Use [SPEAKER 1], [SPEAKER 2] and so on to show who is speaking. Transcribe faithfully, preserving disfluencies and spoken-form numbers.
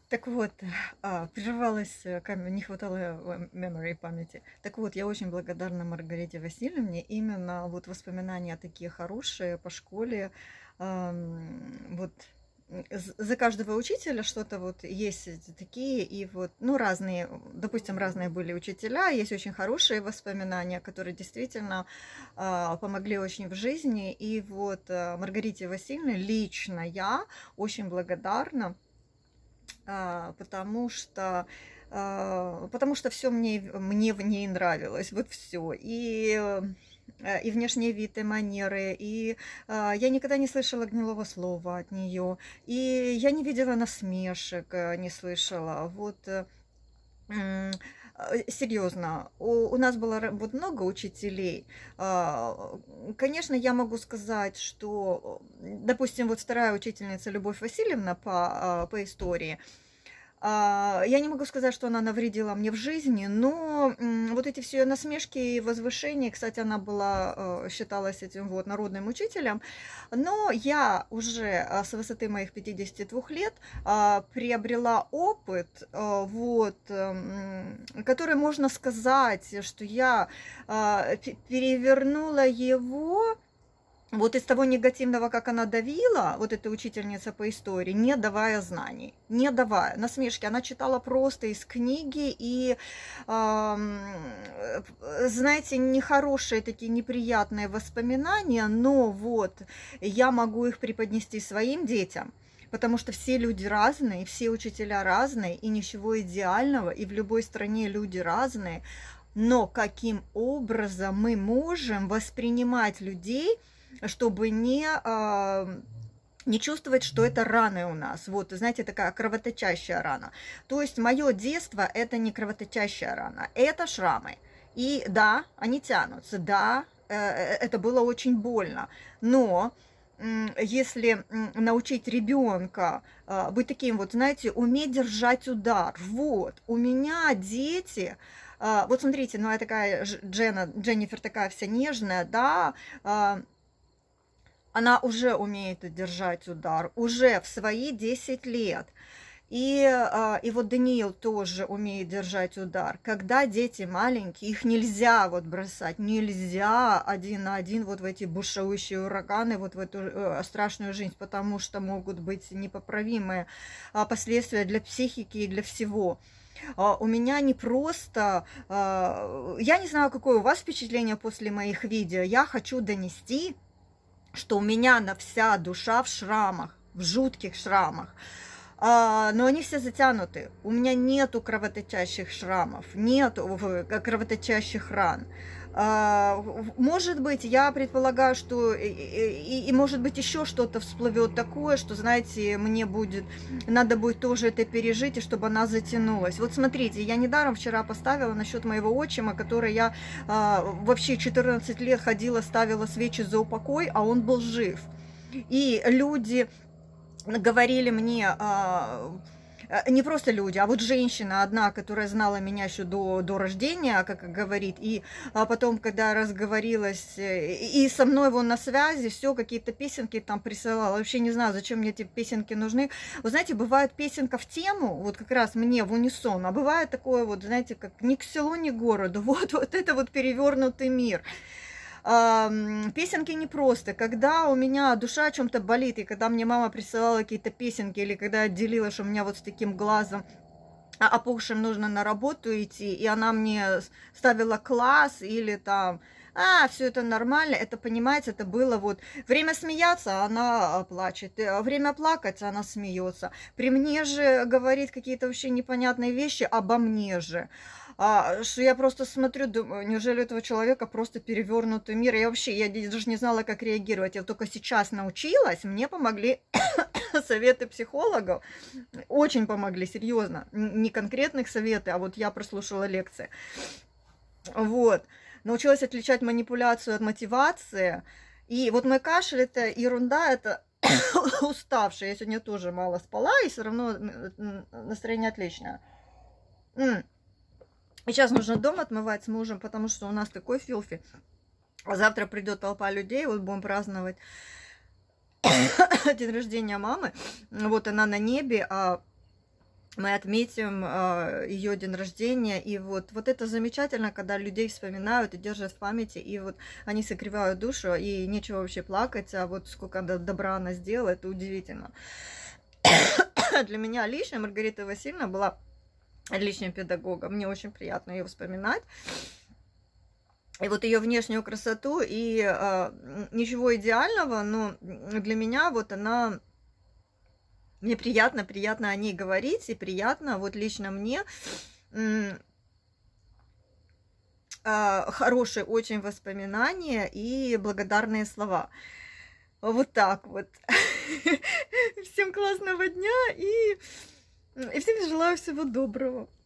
[SPEAKER 1] Так вот, а, прервалась, э, кам- не хватало э, memory памяти. Так вот, я очень благодарна Маргарите Васильевне. Именно вот воспоминания такие хорошие по школе. ам, Вот м, з- за каждого учителя что-то вот есть эти такие, и вот, ну, разные, допустим, разные были учителя, есть очень хорошие воспоминания, которые действительно а, помогли очень в жизни. И вот а, Маргарите Васильевне лично я очень благодарна, а, потому что а, потому что все мне, мне в ней нравилось, вот все. И, э, и внешний вид, и манеры, и а, я никогда не слышала гнилого слова от нее, и я не видела насмешек, э, не слышала. Вот э, М, а, серьезно, у, у нас было ра- вот много учителей. А, Конечно, я могу сказать, что, м, допустим, вот вторая учительница Любовь Васильевна по, а, по истории, а, я не могу сказать, что она навредила мне в жизни, но м, вот эти все насмешки и возвышения, кстати, она была, э, считалась этим вот народным учителем, но я уже а, с высоты моих пятидесяти двух лет а, приобрела опыт, а, вот, эм, который можно сказать, что я а, пе- перевернула его вот из того негативного, как она давила, вот эта учительница по истории, не давая знаний, не давая насмешки. Она читала просто из книги, и, ам, э, знаете, нехорошие такие неприятные воспоминания, но вот я могу их преподнести своим детям, потому что все люди разные, все учителя разные, и ничего идеального, и в любой стране люди разные. Но каким образом мы можем воспринимать людей, чтобы не, а, не чувствовать, что это раны у нас. Вот, знаете, такая кровоточащая рана. То есть мое детство – это не кровоточащая рана, это шрамы. И да, они тянутся, да, э, э, это было очень больно, но если научить ребенка а, быть таким вот, знаете, уметь держать удар, вот, у меня дети, а, вот смотрите, ну я такая, Джена, Дженнифер такая вся нежная, да, а, она уже умеет держать удар, уже в свои десять лет. И, а, и вот Даниил тоже умеет держать удар. Когда дети маленькие, их нельзя вот бросать, нельзя один на один вот в эти бушующие ураганы, вот в эту э, страшную жизнь, потому что могут быть непоправимые а, последствия для психики и для всего. А, у меня не просто... а, Я не знаю, какое у вас впечатление после моих видео. Я хочу донести, что у меня на вся душа в шрамах, в жутких шрамах. А, но они все затянуты. У меня нету кровоточащих шрамов, нету кровоточащих ран. А, может быть, я предполагаю, что и, и, и может быть еще что-то всплывет такое, что, знаете, мне будет, надо будет тоже это пережить, и чтобы она затянулась. Вот смотрите, я недаром вчера поставила насчет моего отчима, который я а, вообще четырнадцать лет ходила, ставила свечи за упокой, а он был жив. И люди говорили мне, а, не просто люди, а вот женщина одна, которая знала меня еще до, до рождения, как говорит, и а потом, когда разговорилась, и со мной вон на связи, все, какие-то песенки там присылала. Вообще не знаю, зачем мне эти песенки нужны. Вы знаете, бывает песенка в тему, вот как раз мне в унисон, а бывает такое вот, знаете, как ни к селу, ни к городу, вот, вот это вот перевернутый мир. Песенки не просто. Когда у меня душа о чем-то болит, и когда мне мама присылала какие-то песенки, или когда я делила, что у меня вот с таким глазом опухшим нужно на работу идти, и она мне ставила класс, или там, а, все это нормально, это, понимаете, это было вот время смеяться, она плачет, время плакать, она смеется. При мне же говорит какие-то вообще непонятные вещи обо мне же. А, что я просто смотрю, думаю, неужели у этого человека просто перевернутый мир? Я вообще, я даже не знала, как реагировать. Я только сейчас научилась, мне помогли советы психологов, очень помогли, серьезно. Не конкретных советы, а вот я прослушала лекции. Вот. Научилась отличать манипуляцию от мотивации. И вот мой кашель – это ерунда, это уставшая. Я сегодня тоже мало спала, и все равно настроение отличное. И сейчас нужно дом отмывать с мужем, потому что у нас такой филфи. А завтра придет толпа людей, вот будем праздновать день рождения мамы. Вот она на небе, а мы отметим э, ее день рождения, и вот, вот это замечательно, когда людей вспоминают и держат в памяти, и вот они согревают душу, и нечего вообще плакать, а вот сколько добра она сделала, это удивительно. Для меня лично Маргарита Васильевна была отличным педагогом, мне очень приятно ее вспоминать. И вот ее внешнюю красоту, и э, ничего идеального, но для меня вот она... Мне приятно, приятно о ней говорить, и приятно, вот лично мне, хорошие очень воспоминания и благодарные слова. Вот так вот. Всем классного дня, и, и всем желаю всего доброго.